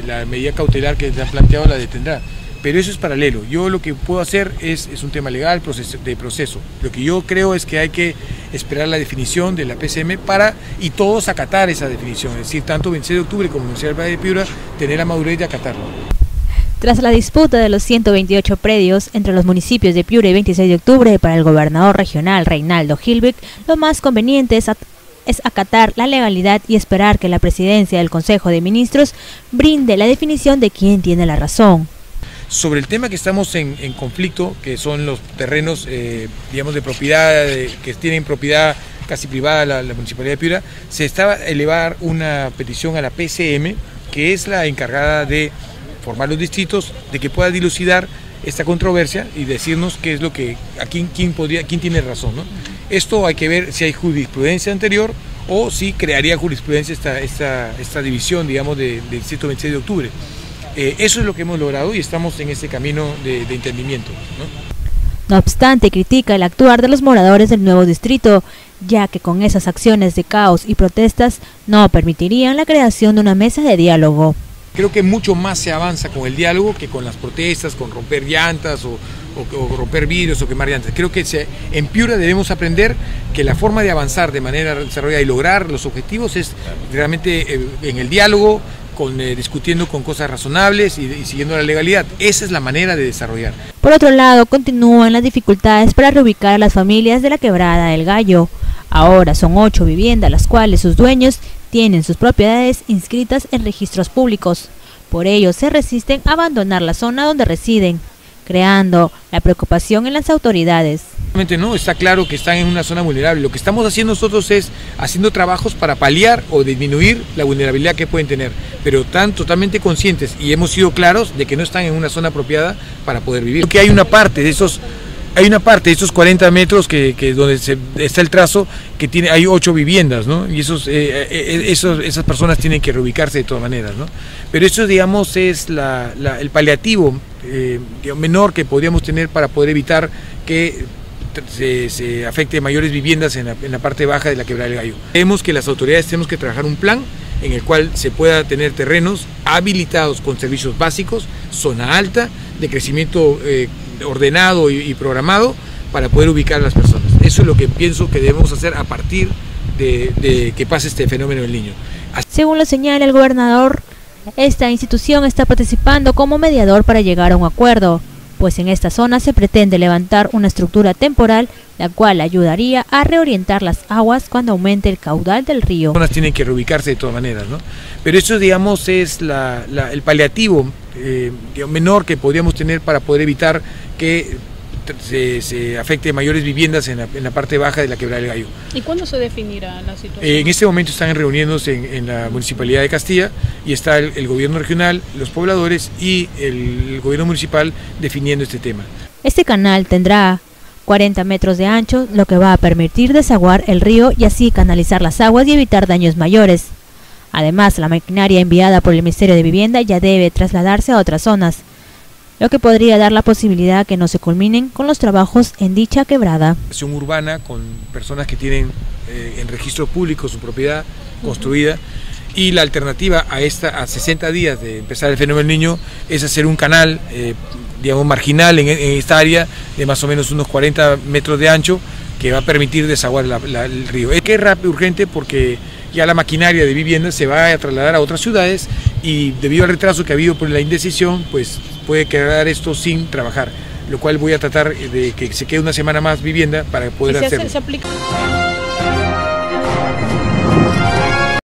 La medida cautelar que se ha planteado la detendrá, pero eso es paralelo. Yo lo que puedo hacer es un tema legal, de proceso. Lo que yo creo es que hay que esperar la definición de la PCM y todos acatar esa definición, es decir, tanto 26 de octubre como la Universidad del Valle de Piura, tener la madurez de acatarlo. Tras la disputa de los 128 predios entre los municipios de Piura y 26 de octubre, para el gobernador regional Reinaldo Gilbert, lo más conveniente es acatar la legalidad y esperar que la presidencia del Consejo de Ministros brinde la definición de quién tiene la razón. Sobre el tema que estamos en conflicto, que son los terrenos, digamos, de propiedad, que tienen propiedad casi privada la Municipalidad de Piura, se estaba a elevar una petición a la PCM, que es la encargada de formar los distritos, de que pueda dilucidar esta controversia y decirnos qué es lo que, quién tiene razón, ¿no? Esto hay que ver si hay jurisprudencia anterior o si crearía jurisprudencia esta división, digamos, del distrito 26 de octubre. Eso es lo que hemos logrado y estamos en ese camino de entendimiento, ¿no? No obstante, critica el actuar de los moradores del nuevo distrito, ya que con esas acciones de caos y protestas no permitirían la creación de una mesa de diálogo. Creo que mucho más se avanza con el diálogo que con las protestas, con romper llantas o romper vidrios o quemar llantas. Creo que en Piura debemos aprender que la forma de avanzar de manera desarrollada y lograr los objetivos es realmente en el diálogo, discutiendo con cosas razonables y siguiendo la legalidad. Esa es la manera de desarrollar. Por otro lado, continúan las dificultades para reubicar a las familias de la Quebrada del Gallo. Ahora son 8 viviendas las cuales sus dueños tienen sus propiedades inscritas en registros públicos. Por ello se resisten a abandonar la zona donde residen, creando la preocupación en las autoridades. No, está claro que están en una zona vulnerable. Lo que estamos haciendo nosotros es haciendo trabajos para paliar o disminuir la vulnerabilidad que pueden tener, pero están totalmente conscientes y hemos sido claros de que no están en una zona apropiada para poder vivir. Que hay una parte de estos 40 metros donde está el trazo, hay 8 viviendas, ¿no? Y esas personas tienen que reubicarse de todas maneras, ¿no? Pero eso, digamos, es el paliativo menor que podríamos tener para poder evitar que se afecte mayores viviendas en la parte baja de la Quebrada del Gallo. Creemos que las autoridades tenemos que trabajar un plan en el cual se pueda tener terrenos habilitados con servicios básicos, zona alta, de crecimiento ordenado y programado para poder ubicar a las personas. Eso es lo que pienso que debemos hacer a partir de que pase este fenómeno del Niño. Según lo señala el gobernador, esta institución está participando como mediador para llegar a un acuerdo, pues en esta zona se pretende levantar una estructura temporal, la cual ayudaría a reorientar las aguas cuando aumente el caudal del río. Las personas tienen que reubicarse de todas maneras, ¿no? Pero eso, digamos, es el paliativo menor que podríamos tener para poder evitar que se afecte mayores viviendas en la parte baja de la Quebrada del Gallo. ¿Y cuándo se definirá la situación? En este momento están reuniéndose en la Municipalidad de Castilla y está el gobierno regional, los pobladores y el gobierno municipal definiendo este tema. Este canal tendrá 40 metros de ancho, lo que va a permitir desaguar el río y así canalizar las aguas y evitar daños mayores. Además, la maquinaria enviada por el Ministerio de Vivienda ya debe trasladarse a otras zonas, lo que podría dar la posibilidad que no se culminen con los trabajos en dicha quebrada. Urbana con personas que tienen en registro público su propiedad construida, y la alternativa a 60 días de empezar el fenómeno del Niño es hacer un canal digamos marginal en esta área de más o menos unos 40 metros de ancho que va a permitir desaguar el río. Es que es rápido, urgente, porque ya la maquinaria de vivienda se va a trasladar a otras ciudades y debido al retraso que ha habido por la indecisión, pues puede quedar esto sin trabajar, lo cual voy a tratar de que se quede una semana más vivienda para poder hacerlo. ¿Se aplica?